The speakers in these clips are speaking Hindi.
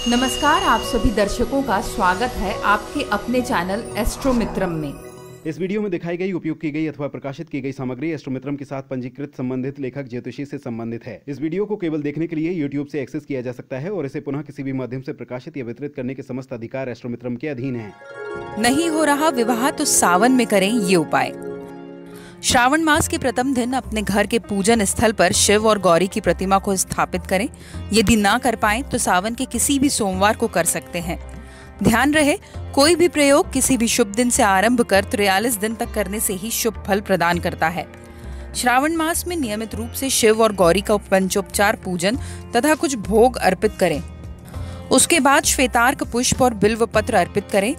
नमस्कार, आप सभी दर्शकों का स्वागत है आपके अपने चैनल एस्ट्रोमित्रम में। इस वीडियो में दिखाई गई, उपयोग की गई अथवा प्रकाशित की गई सामग्री एस्ट्रोमित्रम के साथ पंजीकृत संबंधित लेखक ज्योतिषी से संबंधित है। इस वीडियो को केवल देखने के लिए YouTube से एक्सेस किया जा सकता है और इसे पुनः किसी भी माध्यम से प्रकाशित या वितरित करने के समस्त अधिकार एस्ट्रोमित्रम के अधीन है। नहीं हो रहा विवाह तो सावन में करें ये उपाय। श्रावण मास के प्रथम दिन अपने घर के पूजन स्थल पर शिव और गौरी की प्रतिमा को स्थापित करें। यदि ना कर पाएं तो सावन के किसी भी सोमवार को कर सकते हैं। ध्यान रहे, कोई भी प्रयोग किसी भी शुभ दिन से आरंभ कर 43 दिन तक करने से ही शुभ फल प्रदान करता है। श्रावण मास में नियमित रूप से शिव और गौरी का पंचोपचार पूजन तथा कुछ भोग अर्पित करें। उसके बाद श्वेतार्क पुष्प और बिल्व पत्र अर्पित करें।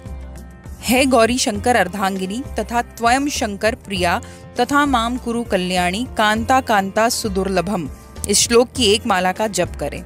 हे गौरी शंकर अर्धांगिनी तथा त्वयं शंकर प्रिया तथा माम कुरु कल्याणी कांता कांता सुदुर्लभम, इस श्लोक की एक माला का जप करें।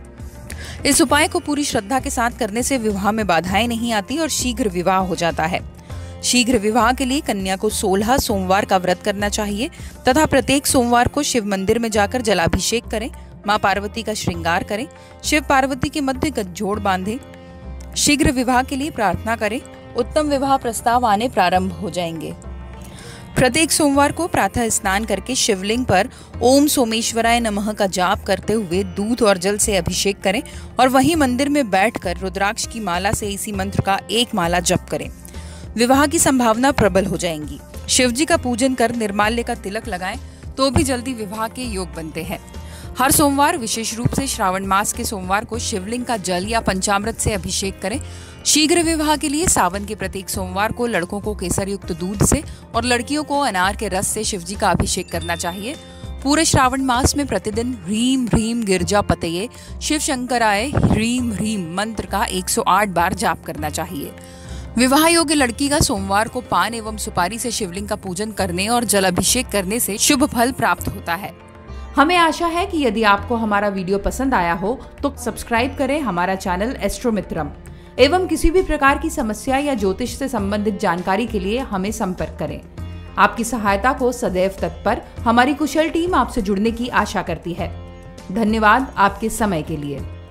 इस उपाय को पूरी श्रद्धा के साथ करने से विवाह में बाधाएं नहीं आती और शीघ्र विवाह हो जाता है। शीघ्र विवाह के लिए कन्या को 16 सोमवार का व्रत करना चाहिए तथा प्रत्येक सोमवार को शिव मंदिर में जाकर जलाभिषेक करें। मां पार्वती का श्रृंगार करें। शिव पार्वती के मध्य गठजोड़ बांधें। शीघ्र विवाह के लिए प्रार्थना करें। उत्तम विवाह प्रस्ताव आने प्रारंभ हो जाएंगे। प्रत्येक सोमवार को प्रातः स्नान करके शिवलिंग पर ओम सोमेश्वराय नमः का जाप करते हुए दूध और जल से अभिषेक करें और वहीं मंदिर में बैठकर रुद्राक्ष की माला से इसी मंत्र का एक माला जप करें। विवाह की संभावना प्रबल हो जाएंगी। शिवजी का पूजन कर निर्माल्य का तिलक लगाएं तो भी जल्दी विवाह के योग बनते हैं। हर सोमवार, विशेष रूप से श्रावण मास के सोमवार को शिवलिंग का जल या पंचामृत से अभिषेक करें। शीघ्र विवाह के लिए सावन के प्रत्येक सोमवार को लड़कों को केसर युक्त दूध से और लड़कियों को अनार के रस से शिवजी का अभिषेक करना चाहिए। पूरे श्रावण मास में प्रतिदिन ह्रीम ह्रीम गिरजा पतये शिव शंकराय ह्रीम ह्रीम मंत्र का 108 बार जाप करना चाहिए। विवाह योग्य लड़की का सोमवार को पान एवं सुपारी से शिवलिंग का पूजन करने और जल अभिषेक करने से शुभ फल प्राप्त होता है। हमें आशा है कि यदि आपको हमारा वीडियो पसंद आया हो तो सब्सक्राइब करें हमारा चैनल एस्ट्रोमित्रम एवं किसी भी प्रकार की समस्या या ज्योतिष से संबंधित जानकारी के लिए हमें संपर्क करें। आपकी सहायता को सदैव तत्पर हमारी कुशल टीम आपसे जुड़ने की आशा करती है। धन्यवाद आपके समय के लिए।